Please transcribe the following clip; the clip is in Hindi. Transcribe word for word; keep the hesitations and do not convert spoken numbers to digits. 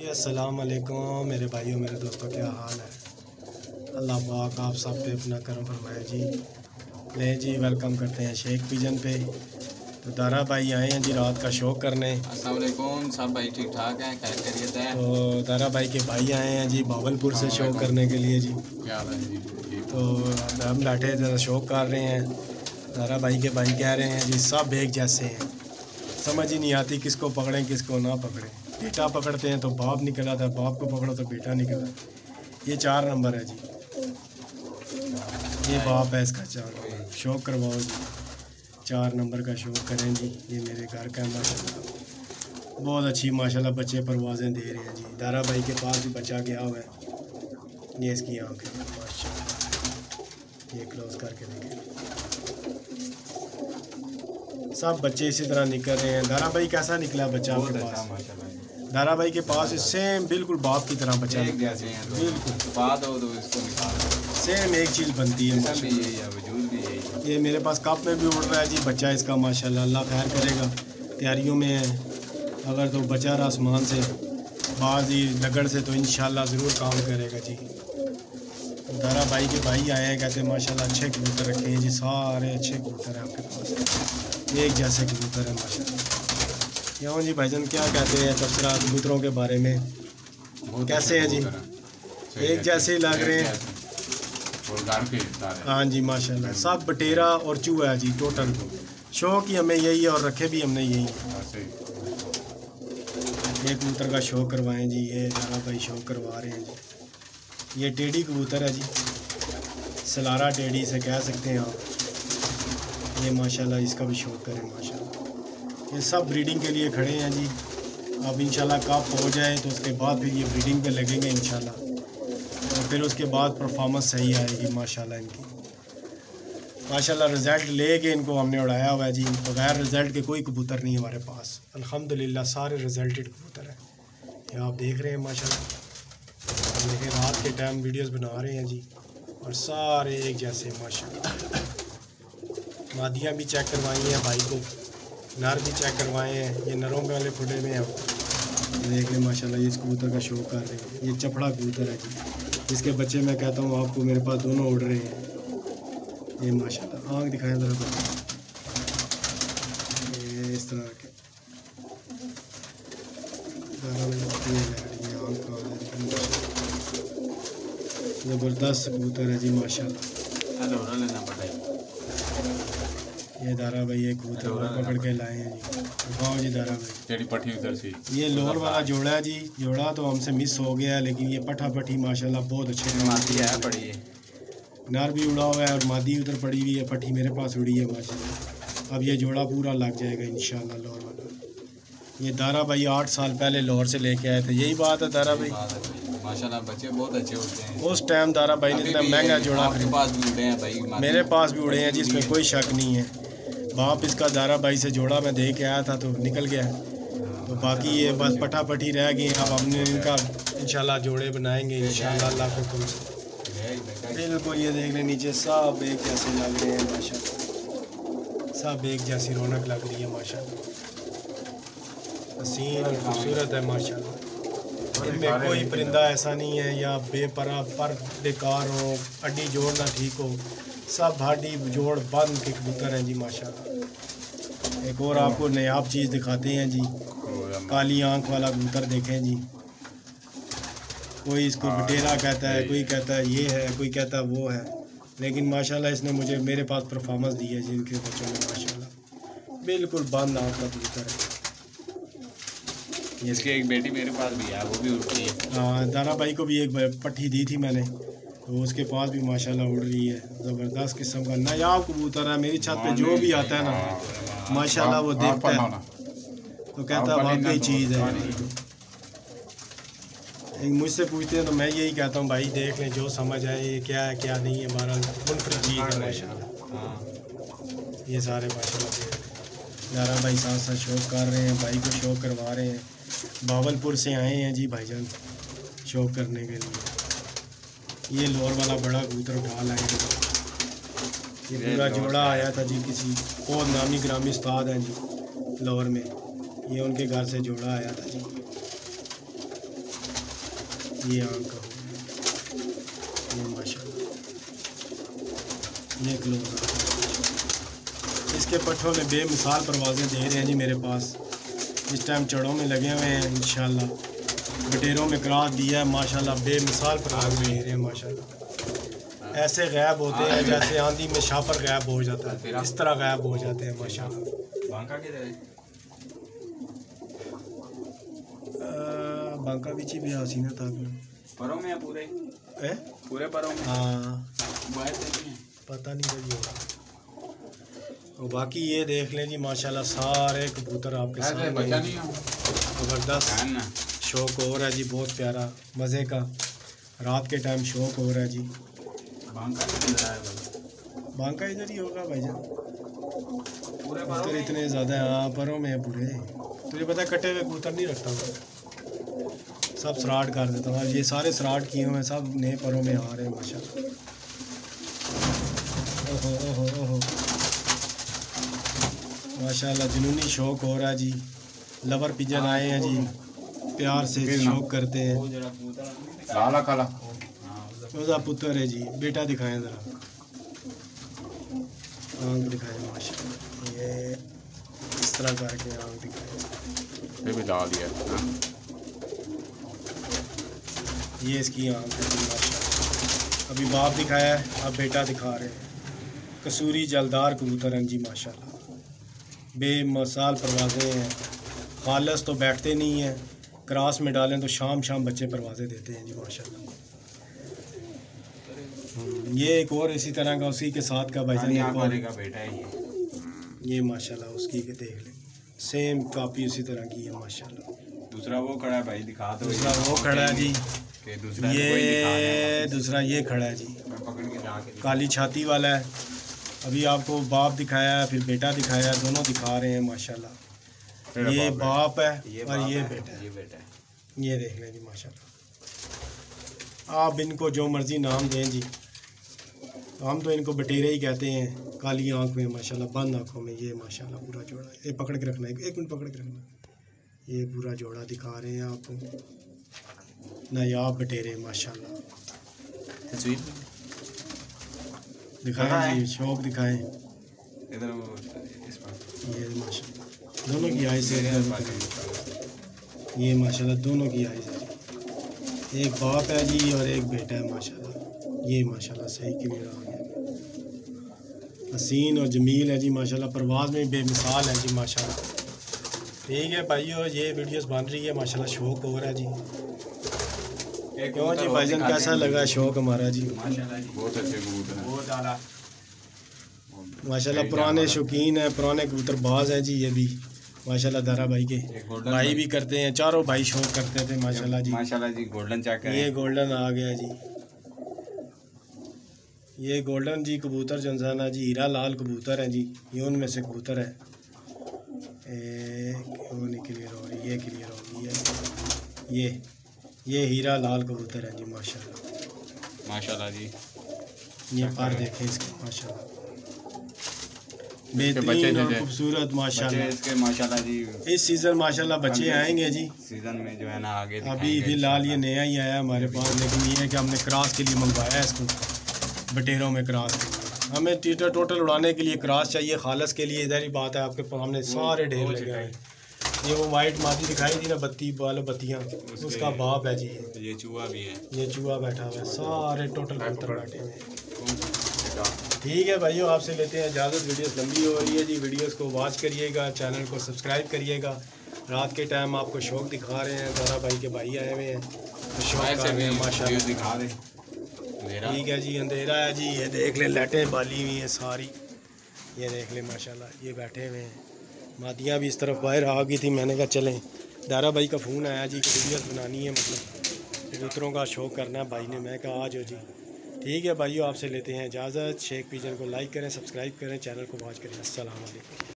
जी अस्सलाम वालेकुम मेरे भाइयों मेरे दोस्तों, क्या हाल है। अल्लाह पाक आप सब पे अपना करम फरमाए जी। ले जी वेलकम करते हैं शेख पिजन पे। तो दारा भाई आए हैं जी रात का शौक करने। अस्सलाम वालेकुम, सब भाई ठीक ठाक हैं, खैर खैरियत है। तो दारा भाई के भाई आए हैं जी बावलपुर से शौक करने के लिए जी। क्या हाल है जी? तो हम बैठे ज़रा शौक कर रहे हैं। दारा भाई के भाई कह रहे हैं जी सब एक जैसे हैं, समझ ही नहीं आती किसको पकड़ें किसको ना पकड़ें। बेटा पकड़ते हैं तो बाप निकल आता है, बाप को पकड़ो तो बेटा निकल आता है। ये चार नंबर है जी, ये बाप है इसका चार नंबर। शौक करवाओ जी, चार नंबर का शौक करें जी। ये मेरे घर का माशाल्लाह बहुत अच्छी माशाल्लाह बच्चे परवाज़ें दे रहे हैं जी। दारा भाई के पास भी बच्चा गया हुआ है, ये इसकी आँखें माशाल्लाह, ये क्लोज करके देखें। सब बच्चे इसी तरह निकल रहे हैं। दारा भाई कैसा निकला बच्चा आपके पास? दारा भाई के पास सेम बिल्कुल बाप की तरह बच्चा एक जैसे हैं, बिल्कुल बात हो तो इसको निकाल सेम एक चीज़ बनती है। भी यही है, वजूद भी यही है। ये मेरे पास कप में भी उड़ रहा है जी बच्चा इसका माशाल्लाह, अल्लाह खैर करेगा। तैयारियों में है, अगर तो बचा रहा आसमान से बाजी लगड़ से तो इंशाल्लाह ज़रूर काम करेगा जी। दारा भाई के भाई आए हैं, कहते हैं माशाल्लाह अच्छे कबूतर रखे हैं जी, सारे अच्छे कबूतर हैं आपके पास, एक जैसे कबूतर हैं माशाल्लाह। यहाँ जी भाईजान क्या कहते हैं तबसरा कबूतरों के बारे में, कैसे हैं जी? एक जैसे ही लग रहे हैं। हाँ जी माशाल्लाह, सब बटेरा और चूहा है जी टोटल। शौक ही हमें यही है और रखे भी हमने यही है। ये कबूतर का शौक करवाएं जी, ये दारा भाई शौक करवा रहे हैं जी। ये टेढ़ी कबूतर है जी, सलारा टेढ़ी से कह सकते हैं आप। ये माशाल्लाह इसका भी शौक करें माशाल्लाह। ये सब ब्रीडिंग के लिए खड़े हैं जी। अब इंशाल्लाह कप हो जाए तो उसके बाद फिर ये ब्रीडिंग पे लगेंगे इंशाल्लाह, और फिर उसके बाद परफॉर्मेंस सही आएगी माशाल्लाह इनकी। माशाल्लाह रिज़ल्ट लेके इनको हमने उड़ाया हुआ है जी। बगैर रिज़ल्ट के कोई कबूतर नहीं हमारे पास, अल्हम्दुलिल्लाह सारे रिज़ल्टेड कबूतर हैं। ये आप देख रहे हैं माशाल्लाह। देखिए रात के टाइम वीडियोस बना रहे हैं जी, और सारे एक जैसे माशाल्लाह। मादियाँ भी चेक करवाई हैं भाई को, नर भी चेक करवाए हैं। ये नरों में वाले खुले में हैं, देख लें माशाल्लाह। ये इस कबूतर का शौक कर रहे हैं। ये चपड़ा कबूतर है जी, जिसके बच्चे मैं कहता हूँ आपको मेरे पास दोनों उड़ रहे हैं। ये माशाल्लाह आँख दिखाएं ज़रा, ये इस तरह के ज़बरदस्त कबूतर है जी माशाल्लाह। ये दारा भाई एक कबूतर पकड़ के लाए हैं जी। गाँव जी दारा भाई पट्टी उधर से ये लोर वाला जोड़ा है जी। जोड़ा तो हमसे मिस हो गया है, लेकिन ये पठा पट्टी माशाल्लाह बहुत अच्छे मादी है, पड़ी है। नार भी उड़ा हुआ है और मादी उधर पड़ी हुई है, पट्टी मेरे पास उड़ी है माशाल्लाह। अब ये जोड़ा पूरा लग जाएगा इंशाल्लाह लोर वाला। ये दारा भाई आठ साल पहले लाहौर से लेके आए थे। यही बात है दारा भाई, माशाल्लाह बच्चे बहुत अच्छे होते हैं। उस टाइम दारा भाई ने इतना महंगा जोड़ा आपके पास भी उड़े हैं भाई? मेरे पास भी उड़े हैं जी, इसमें कोई शक नहीं है। बाप इसका दारा भाई से जोड़ा मैं दे के आया था तो निकल गया, तो बाकी ये बस पटा पटी रह गई। अब हमने इनका इंशाल्लाह जोड़े बनाएंगे इंशाल्लाह अल्लाह के हुक्म से। बिल्कुल ये देख रहे नीचे सब एक जैसे लग रहे हैं माशाल्लाह, सब एक जैसी रौनक लग रही है माशाल्लाह। हसीन और खूबसूरत है माशाल्लाह। इनमें कोई परिंदा ऐसा नहीं है या बेपरा पर बेकार हो, अड्डी जोड़ ना ठीक हो, सब हाडी जोड़ बंद के कबूतर हैं जी माशाल्लाह। एक और आपको नायाब चीज़ दिखाते हैं जी, काली आंख वाला कबूतर देखें जी। कोई इसको बटेरा कहता है, कोई कहता है ये है, कोई कहता है वो है, लेकिन माशाल्लाह इसने मुझे मेरे पास परफॉर्मेंस दी है जी इनके बच्चों में माशाल्लाह। बिल्कुल बंद आँख का कबूतर है। इसकी एक बेटी मेरे पास भी है, वो भी उड़ती है। हाँ दारा भाई को भी एक पट्टी दी थी मैंने, तो उसके पास भी माशाल्लाह उड़ रही है। ज़बरदस्त किस्म का नायाब कबूतर है। मेरी छत पे जो भी आता है ना माशाल्लाह वो देखता है तो कहता है वाकई चीज़ है। मुझसे पूछते हैं तो मैं यही कहता हूँ भाई देख लें, जो समझ आए ये क्या है क्या नहीं है, बहरहाल मुनफरद चीज़ है माशाल्लाह। ये सारे माशाल्लाह दारा भाई साथ साथ शौक कर रहे हैं, भाई को शौक करवा रहे हैं। बावलपुर से आए हैं जी भाईजान शौक करने के लिए। ये लोर वाला बड़ा कबूतर उठा लाए। ये पूरा जोड़ा आया था जी, किसी बहुत नामी ग्रामी उस्ताद हैं जी लाहौर में, ये उनके घर से जोड़ा आया था जी। ये आंख का हो गया, ये माशाल्लाह, ये क्लोज। इसके पट्ठों में बेमिसाल परवाज़ें दे रहे हैं जी मेरे पास। इस टाइम चढ़ों में लगे हुए हैं इंशाल्लाह। बटेरों में क्रॉस दिया है माशाल्लाह, बेमिसाल परवाज़ दे रहे हैं माशाल्लाह। ऐसे गायब होते हैं जैसे आंधी में शापर गायब हो जाता है, इस तरह गायब हो जाते हैं माशाल्लाह। बांका किधर है? बांका बिची भी हसीना था परों में है पूरे है? पूरे परों में। हाँ बाहर देखिए, पता नहीं भाई होगा। और बाकी ये देख लें जी माशाल्लाह सारे कबूतर आपके सामने बचा नहीं ज़बरदस्त शौक हो रहा है जी, बहुत प्यारा मज़े का रात के टाइम शौक हो रहा है जी। बांका किधर है भाई? बांका इधर ही होगा भाईजान, पूरे कबूतर इतने ज़्यादा हाँ परों में है पूरे। तुझे पता है कटे हुए कबूतर नहीं रखता हूँ, सब सराट कर देता हूँ। ये सारे सराट किए हुए हैं, सब नए परों में आ रहे हैं माशाल्लाह। ओहो ओहो ओहो माशाल्लाह जुनूनी शौक हो रहा है जी। लवर पिजन आए हैं जी, प्यार से शौक करते हैं। काला काला रोज़ा पुत्र है जी, बेटा दिखाएं ज़रा, आँख दिखाएं माशाल्लाह। ये इस तरह करके आँख दिखाएं, ये भी डाल दिया ना। ये इसकी आँख है जी माशाल्लाह। अभी बाप दिखाया है, अब बेटा दिखा रहे हैं। कसूरी जलदार कबूतर हैं जी माशाल्लाह, बेमिसाल परवाज़ें हैं। खालस तो बैठते नहीं हैं, क्रॉस में डालें तो शाम शाम बच्चे परवाज़ें देते हैं जी माशाल्लाह। ये एक और इसी तरह का उसी के साथ का भाईजान का बेटा है ये। ये माशाल्लाह उसकी के देख लें, सेम कॉपी उसी तरह की है माशाल्लाह। दूसरा वो खड़ा है भाई, दिखा दो। दूसरा वो खड़ा है जी, कि दूसरा ये दूसरा ये खड़ा है जी, पकड़ के जाके काली छाती वाला है। अभी आपको बाप दिखाया है, फिर बेटा दिखाया है, दोनों दिखा रहे हैं माशाल्लाह। ये बाप है और ये बेटा है, ये बेटा है। ये देख लें जी माशाल्लाह। आप इनको जो मर्ज़ी नाम दें जी, हम तो इनको बटेरे ही कहते हैं। काली आँख में माशाल्लाह, बंद आँखों में, ये माशाल्लाह पूरा जोड़ा। ये पकड़ के रखना है, एक मिनट पकड़ के रखना। ये पूरा जोड़ा दिखा रहे हैं आपको, नायाब बटेरे माशाल्लाह। तस्वीर दिखाएं जी, शौक दिखाएं। इधर इस पर ये माशाल्लाह दोनों की आइज़ है, ये माशाल्लाह दोनों की आइज़ है जी। एक बाप है जी और एक बेटा है माशाल्लाह। ये माशाल्लाह सही क्लियर आ गया, हसीन और जमील है जी माशाल्लाह। परवाज़ में बेमिसाल है जी माशाल्लाह। ठीक है भाइयों, ये वीडियोस बन रही है माशाल्लाह, शौक हो रहा है जी। क्यों जी भाईजान, कैसा लगा शौक हमारा जी? माशाल्लाह जी, बहुत अच्छे कबूतर हैं, बहुत ज़्यादा माशाल्लाह। पुराने शौकीन हैं, पुराने कबूतर बाज हैं जी। ये भी माशाल्लाह दारा भाई के भाई भी करते हैं, चारों भाई शौक करते थे माशाल्लाह जी। माशाल्लाह जी गोल्डन चेक है, ये गोल्डन आ गया जी। ये गोल्डन जी कबूतर जो है ना जी, हीरा लाल कबूतर है जी, ये उनमें से कबूतर है। वो नहीं क्लियर हो रही, ये क्लियर हो रही है। ये ये हीरा लाल कबूतर है जी माशाल्लाह। माशाल्लाह जी। ये पर देखें इसके माशाल्लाह, बेहतरीन और खूबसूरत माशाल्लाह। इसके माशाल्लाह जी इस सीज़न माशाल्लाह बच्चे आएंगे जी। सीज़न में जो है ना आगे अभी फिलहाल ये नया ही आया हमारे पास, लेकिन ये है कि हमने क्रॉस के लिए मंगवाया है इसको, बटेरों में क्रॉस। हमें टीटर टोटल उड़ाने के लिए क्रॉस चाहिए, खालस के लिए इधर ही बात है। आपके सामने सारे ढेर लगे हैं। ये वो वाइट मादी दिखाई थी ना, बत्ती वाले बत्तियाँ, उसका बाप है जी। ये चूहा भी है, ये चूहा बैठा हुआ है, सारे टोटल कबूतर बैठे हुए हैं। ठीक है भाइयों, आपसे लेते हैं इजाज़त। वीडियोस लंबी हो रही है जी, वीडियोस को वॉच करिएगा, चैनल को सब्सक्राइब करिएगा। रात के टाइम आपको शौक दिखा रहे हैं, दारा भाई के भाई आए हुए हैं तो शौक कर रहे हैं माशाल्लाह। दिखा दे। ठीक है जी, अंधेरा है जी। ये देख लें लाइटें बाली हुई हैं सारी, ये देख लें माशाल्लाह। ये बैठे हुए हैं, मादियाँ भी इस तरफ बाहर आ गई थी। मैंने कहा चलें, दारा भाई का फ़ोन आया जी कि वीडियोस बनानी है, मतलब कबूतरों का शौक करना है भाई ने। मैं कहा आ जाओ जी। ठीक है भाइयों, आपसे लेते हैं इजाज़त। शेख पिजन को लाइक करें, सब्सक्राइब करें, चैनल को वॉच करें। अस्सलाम वालेकुम।